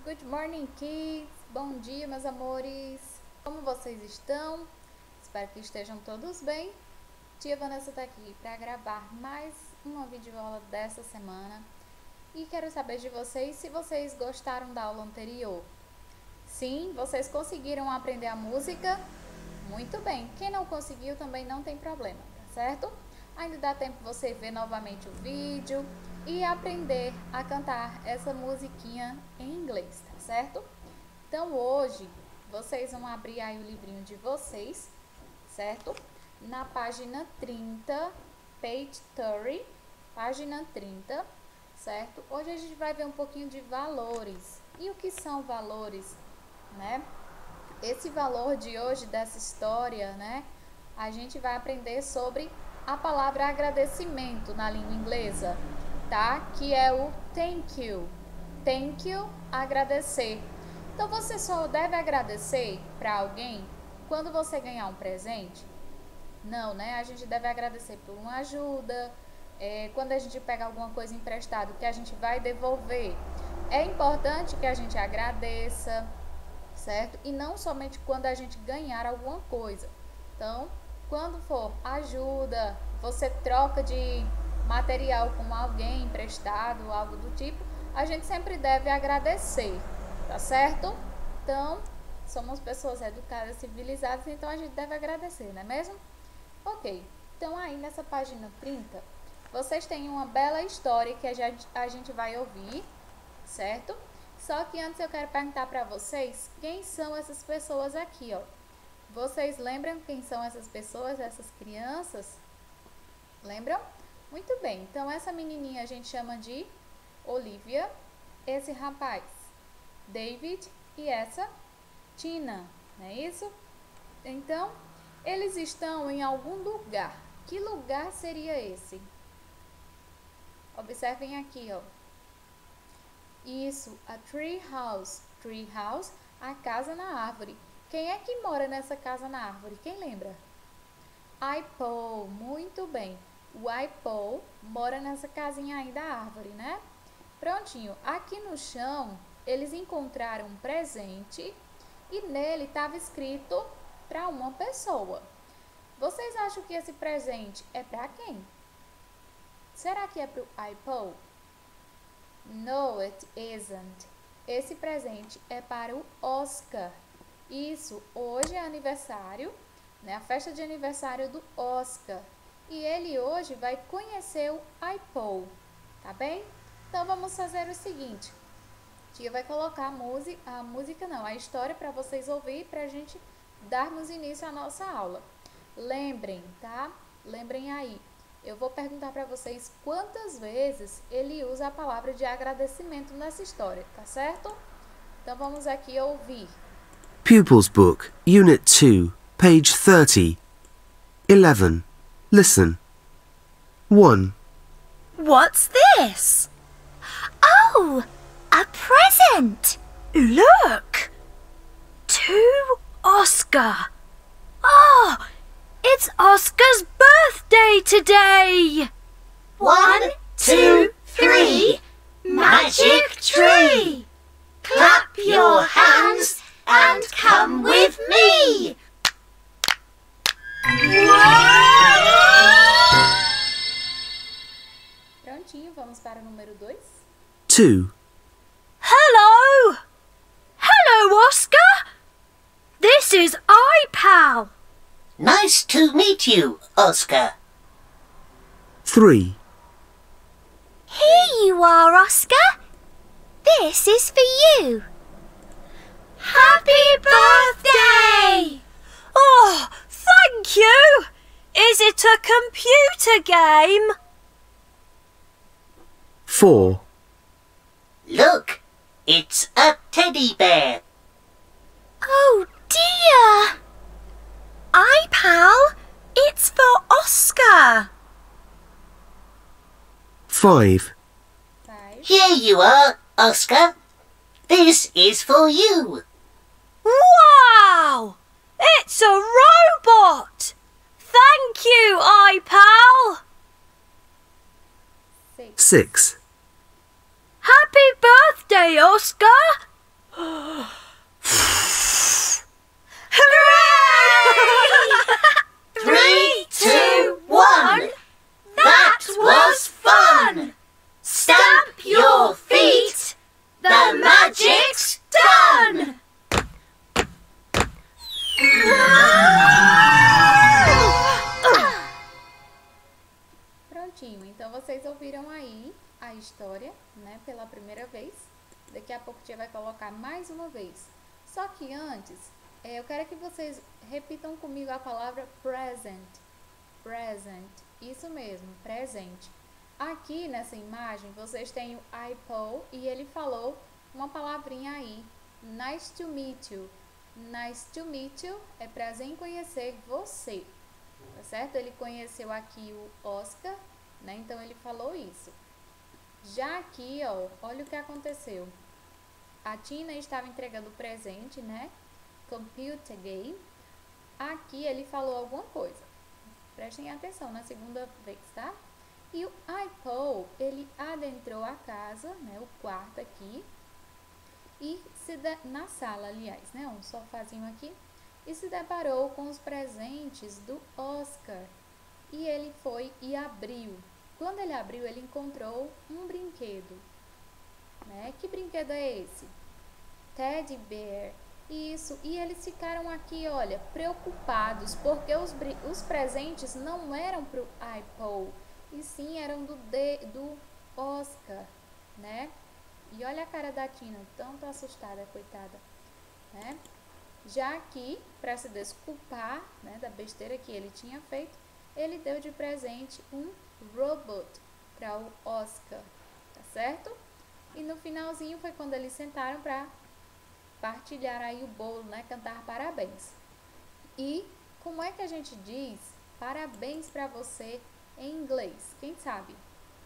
Good morning, kids! Bom dia, meus amores! Como vocês estão? Espero que estejam todos bem. Tia Vanessa está aqui para gravar mais uma videoaula dessa semana. E quero saber de vocês se vocês gostaram da aula anterior. Sim, vocês conseguiram aprender a música? Muito bem! Quem não conseguiu também não tem problema, tá certo? Ainda dá tempo de você ver novamente o vídeo e aprender a cantar essa musiquinha em inglês, tá certo? Então hoje vocês vão abrir aí o livrinho de vocês, certo? Na página 30, page 30, página 30, certo? Hoje a gente vai ver um pouquinho de valores. E o que são valores, né? Esse valor de hoje dessa história, né? A gente vai aprender sobre a palavra agradecimento na língua inglesa, tá? Que é o thank you. Thank you, agradecer. Então, você só deve agradecer para alguém quando você ganhar um presente? Não, né? A gente deve agradecer por uma ajuda, quando a gente pega alguma coisa emprestada que a gente vai devolver. É importante que a gente agradeça, certo? E não somente quando a gente ganhar alguma coisa. Então, quando for ajuda, você troca de material com alguém emprestado, algo do tipo, a gente sempre deve agradecer, tá certo? Então, somos pessoas educadas, civilizadas, então a gente deve agradecer, não é mesmo? Ok, então aí nessa página 30, vocês têm uma bela história que a gente vai ouvir, certo? Só que antes eu quero perguntar para vocês, quem são essas pessoas aqui, ó? Vocês lembram quem são essas pessoas, essas crianças? Lembram? Muito bem, então essa menininha a gente chama de Olivia, esse rapaz, David, e essa Tina, não é isso? Então, eles estão em algum lugar. Que lugar seria esse? Observem aqui, ó. Isso, a tree house. Tree house, a casa na árvore. Quem é que mora nessa casa na árvore? Quem lembra? I-Paul, muito bem. O I-Paul mora nessa casinha aí da árvore, né? Prontinho. Aqui no chão, eles encontraram um presente e nele estava escrito para uma pessoa. Vocês acham que esse presente é para quem? Será que é para o I-Paul? No, it isn't. Esse presente é para o Oscar. Isso, hoje é aniversário, né? A festa de aniversário do Oscar. E ele hoje vai conhecer o I-Paul, tá bem? Então vamos fazer o seguinte. A tia vai colocar a história para vocês ouvir, para a gente darmos início à nossa aula. Lembrem, tá? Lembrem aí. Eu vou perguntar para vocês quantas vezes ele usa a palavra de agradecimento nessa história, tá certo? Então vamos aqui ouvir. Pupils Book, Unit 2, page 30. 11. Listen. 1. What's this? Oh, a present! Look! To Oscar. Oh, it's Oscar's birthday today! 1, 2, 3, magic tree! Clap your hands and come with me! Prontinho, vamos para o número 2. 2. Hello! Hello, Oscar! This is I-Pal. Nice to meet you, Oscar. 3. Here you are, Oscar. This is for you. Happy birthday! Oh, thank you! Is it a computer game? 4. Look, it's a teddy bear. Oh dear! I-Pal, it's for Oscar. 5. 5. Here you are, Oscar. This is for you. Wow! It's a robot! Thank you, I-Pal! 6. 6. Happy birthday, Oscar! primeira vez. Daqui a pouco a tia vai colocar mais uma vez. Só que antes, eu quero que vocês repitam comigo a palavra present. Present. Isso mesmo, presente. Aqui nessa imagem, vocês têm o iPod e ele falou uma palavrinha aí. Nice to meet you. Nice to meet you é prazer em conhecer você. Tá certo? Ele conheceu aqui o Oscar, né? Então ele falou isso. Já aqui, ó, olha o que aconteceu. A Tina estava entregando o presente, né? Computer game. Aqui ele falou alguma coisa. Prestem atenção na segunda vez, tá? E o iPod, ele adentrou a casa, né? O quarto aqui. E na sala, aliás, né? Um sofazinho aqui. E se deparou com os presentes do Oscar. E ele foi e abriu. Quando ele abriu, ele encontrou um brinquedo. Né? Que brinquedo é esse? Teddy Bear. Isso. E eles ficaram aqui, olha, preocupados, porque os presentes não eram para o iPod, e sim eram do Oscar, né? E olha a cara da Tina, tanto assustada, coitada, né? Já aqui, para se desculpar, né, da besteira que ele tinha feito, ele deu de presente um robot para o Oscar, tá certo? E no finalzinho foi quando eles sentaram para partilhar aí o bolo, né, cantar parabéns. E como é que a gente diz parabéns para você em inglês? Quem sabe?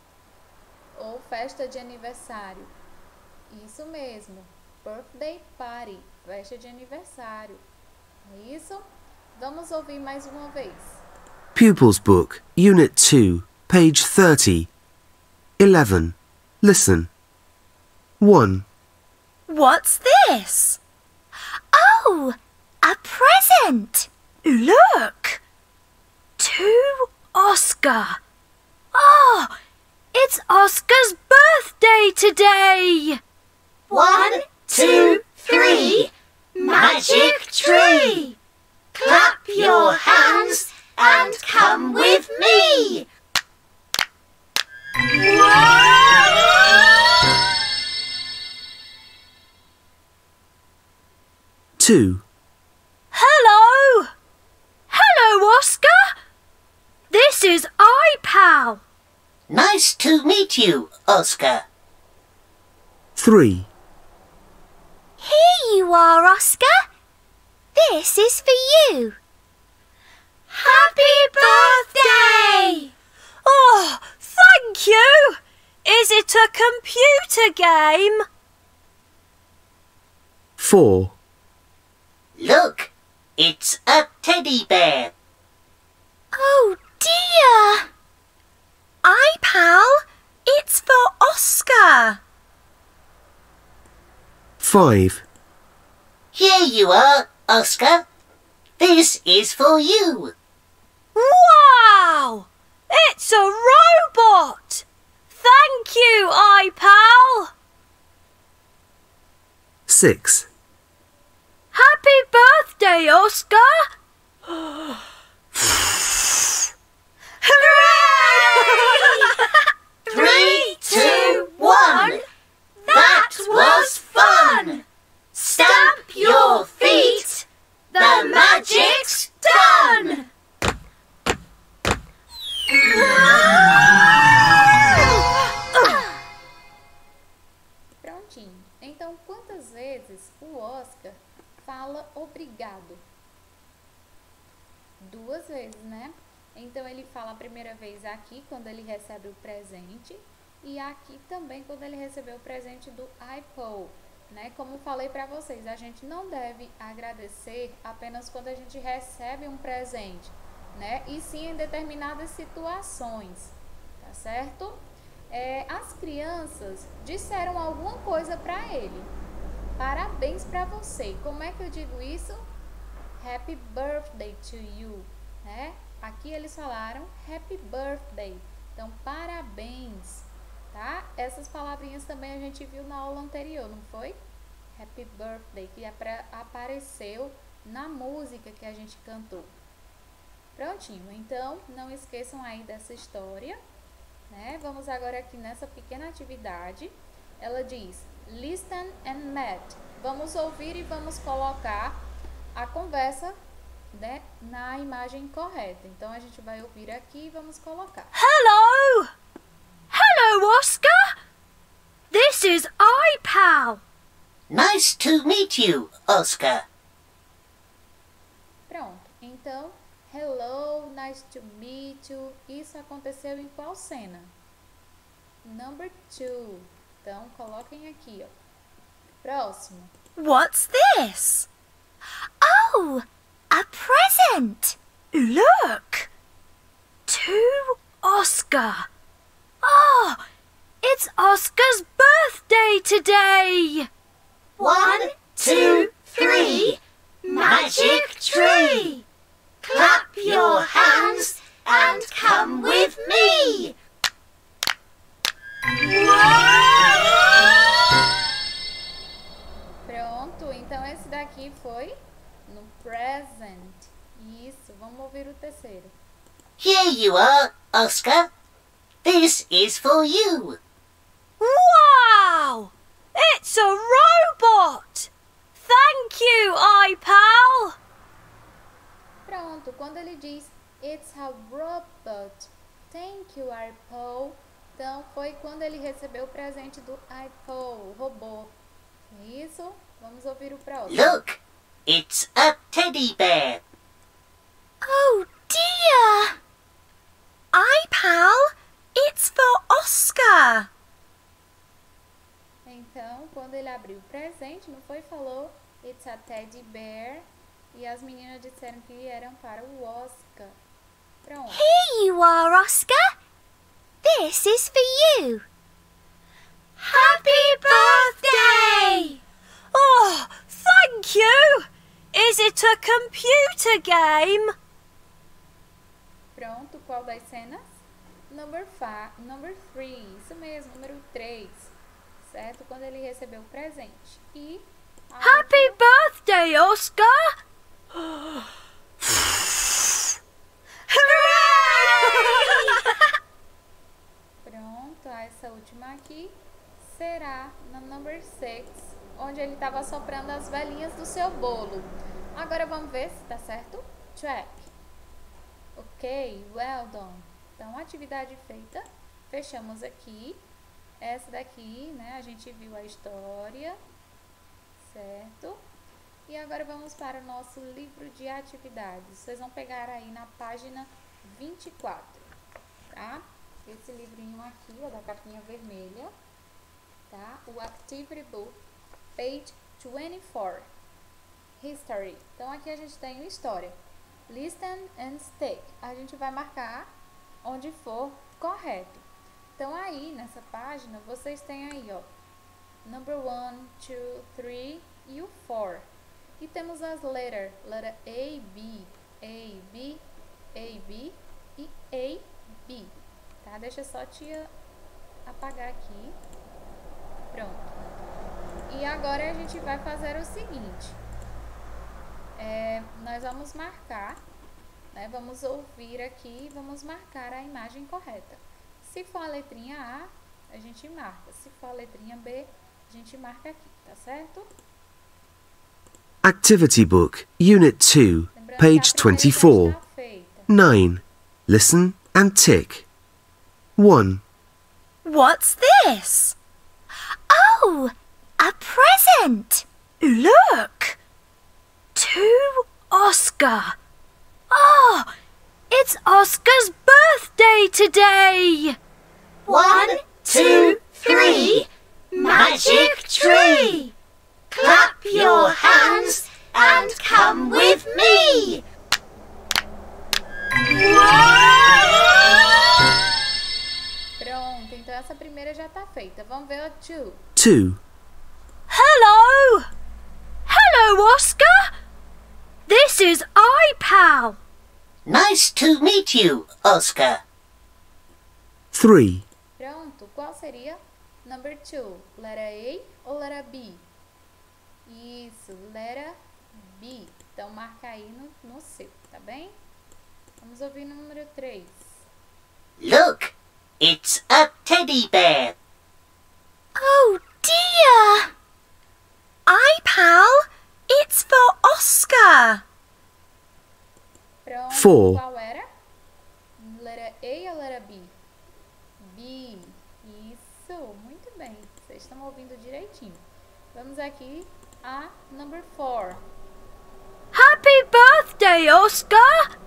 Ou festa de aniversário. Isso mesmo, birthday party, festa de aniversário. É isso? Vamos ouvir mais uma vez. Pupils Book, Unit 2, page 30. 11. Listen. 1. What's this? Oh, a present! Look! To Oscar. Oh, it's Oscar's birthday today! 1, 2, 3, magic tree! Clap your hands and come with me! Whoa! 2. Hello! Hello, Oscar! This is iPal. Nice to meet you, Oscar. 3. Here you are, Oscar. This is for you. Happy birthday! Oh, thank you! Is it a computer game? 4. Look, it's a teddy bear. Oh dear! iPal, it's for Oscar. 5. Here you are, Oscar. This is for you. Wow! It's a robot! Thank you, iPal! 6. Happy birthday, Oscar! Hooray! 3, 2, 1. That was fun. Stamp your feet. The magic's done. Prontinho. Então, quantas vezes o Oscar fala obrigado? 2 vezes, né? Então, ele fala a primeira vez aqui, quando ele recebe o presente, e aqui também, quando ele recebeu o presente do iPod, né? Como falei para vocês, a gente não deve agradecer apenas quando a gente recebe um presente, né? E sim em determinadas situações, tá certo? As crianças disseram alguma coisa para ele. Parabéns para você. Como é que eu digo isso? Happy birthday to you, né? Aqui eles falaram happy birthday. Então, parabéns, tá? Essas palavrinhas também a gente viu na aula anterior, não foi? Happy birthday, que apareceu na música que a gente cantou. Prontinho. Então, não esqueçam aí dessa história, né? Vamos agora aqui nessa pequena atividade. ela diz listen and match. Vamos ouvir e vamos colocar a conversa, né, na imagem correta. Então a gente vai ouvir aqui e vamos colocar. Hello! Hello, Oscar! This is iPal. Nice to meet you, Oscar. Pronto. Então, hello, nice to meet you. Isso aconteceu em qual cena? Number 2. Então, coloquem aqui, ó. Próximo. What's this? Oh, a present. Look. To Oscar. Oh, it's Oscar's birthday today. 1, 2, 3. Magic tree. Clap your hands and come with me. Pronto, então esse daqui foi no present. Isso, vamos ouvir o terceiro. Here you are, Oscar. This is for you. Wow! It's a robot. Thank you, iPal. Pronto, quando ele diz it's a robot, thank you, iPal. Então foi quando ele recebeu o presente do iPal, o robô. Isso, vamos ouvir o próximo. Look, it's a teddy bear. Oh dear. iPal, it's for Oscar. Então, quando ele abriu o presente, não foi? Falou it's a teddy bear. E as meninas disseram que eram para o Oscar. Pronto. Here you are, Oscar. This is for you. Happy birthday! Oh, thank you. Is it a computer game? Pronto, qual das cenas? Number 3, isso mesmo, número 3. Certo? Quando ele recebeu o presente. E Happy birthday, Oscar! Hooray! pronto, essa última aqui será na number 6, onde ele estava soprando as velhinhas do seu bolo. Agora vamos ver se tá certo? Check. Ok, well done. Então, atividade feita. Fechamos aqui. Essa daqui, né, a gente viu a história, certo? E agora vamos para o nosso livro de atividades. Vocês vão pegar aí na página 24, tá? Esse livrinho aqui, ó, da capinha vermelha, tá? O Activity Book, page 24, History. Então, aqui a gente tem o história. Listen and stick. A gente vai marcar onde for correto. Então, aí, nessa página, vocês têm aí, ó, number 1, 2, 3 e o 4. E temos as letra A, B, A, B, A, B e A, B. Tá? Deixa só a tia apagar aqui. Pronto. E agora a gente vai fazer o seguinte. Nós vamos marcar, né? Vamos ouvir aqui e vamos marcar a imagem correta. Se for a letrinha A, a gente marca. Se for a letrinha B, a gente marca aqui, tá certo? Activity Book, Unit 2, page 24. 9. Listen and tick. 1. What's this? Oh, a present. Look. To Oscar. Oh, it's Oscar's birthday today. 1, 2, 3. Magic tree. Clap your hands and come with me. Pronto, então essa primeira já tá feita. Vamos ver a 2. 2. Hello. Hello, Oscar. This is iPal. Nice to meet you, Oscar. 3. Pronto, qual seria? Number 2, letra A ou letra B? Isso, letra B. Então, marca aí no seu, tá bem? Vamos ouvir no número 3. Look, it's a teddy bear. Oh 4. Qual era? Letra A ou letra B? B. Isso, muito bem. Vocês estão ouvindo direitinho. Vamos aqui a number 4. Happy birthday, Oscar!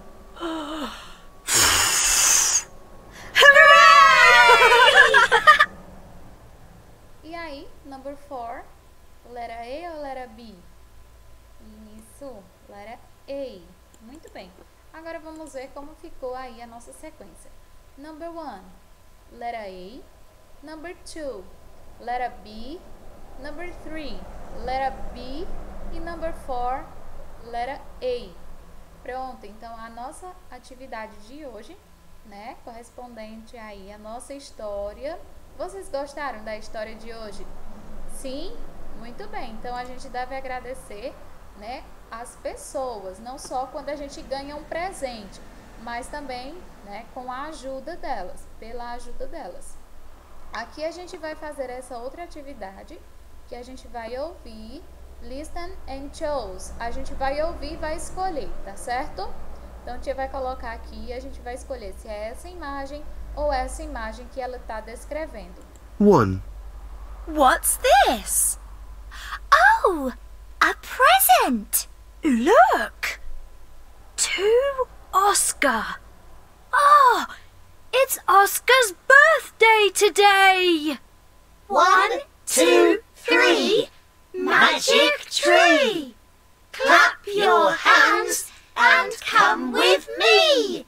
Hooray! E aí, number 4, letra A ou letra B? Isso, letra A. Muito bem. Agora vamos ver como ficou aí a nossa sequência. Number 1, letra A. Number 2, letra B. Number 3, letra B. E number 4, letra A. Pronto, então a nossa atividade de hoje, né, correspondente aí à nossa história. Vocês gostaram da história de hoje? Sim? Muito bem. Então a gente deve agradecer, né, as pessoas, não só quando a gente ganha um presente, mas também, né, com a ajuda delas, pela ajuda delas. Aqui a gente vai fazer essa outra atividade, que a gente vai ouvir, listen and choose. A gente vai ouvir e vai escolher, tá certo? Então a tia vai colocar aqui e a gente vai escolher se é essa imagem ou essa imagem que ela está descrevendo. 1. What's this? Oh, a present! Look! To Oscar. Oh, it's Oscar's birthday today! 1, 2, 3. Magic tree! Clap your hands and come with me!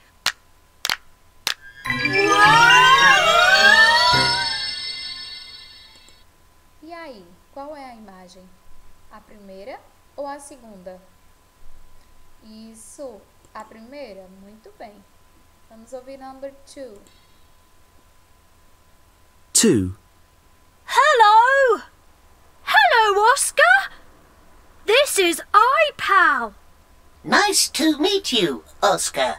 E aí, qual é a imagem? A primeira ou a segunda? Isso, a primeira, muito bem. Vamos ouvir number 2. 2. Hello! Hello, Oscar! This is iPal. Nice to meet you, Oscar.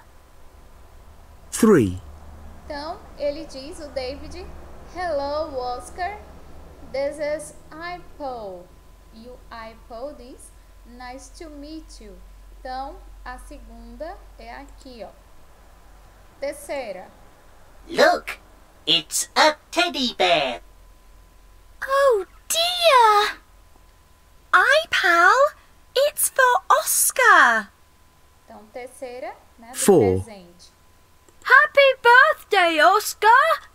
3. Então, ele diz, o David, hello, Oscar. This is iPal. E o iPal diz, nice to meet you. Então, a segunda é aqui, ó. Terceira. Look, it's a teddy bear. Oh dear! iPal, it's for Oscar. Então, terceira, né, do 4. presente. Happy birthday, Oscar!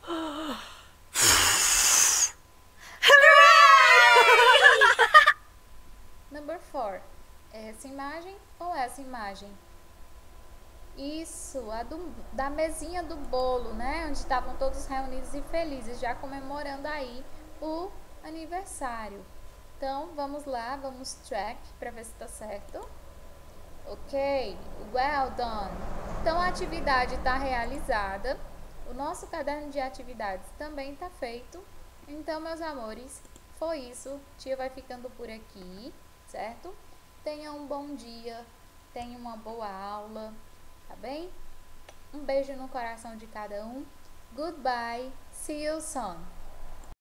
Hooray! Number 4. Essa imagem ou essa imagem? Isso, a da mesinha do bolo, né? Onde estavam todos reunidos e felizes, já comemorando aí o aniversário. Então, vamos lá, vamos track para ver se está certo. Ok, well done. Então, a atividade está realizada. O nosso caderno de atividades também está feito. Então, meus amores, foi isso. Tia vai ficando por aqui, certo? Tenham um bom dia, tenham uma boa aula, tá bem? Um beijo no coração de cada um. Goodbye, see you soon.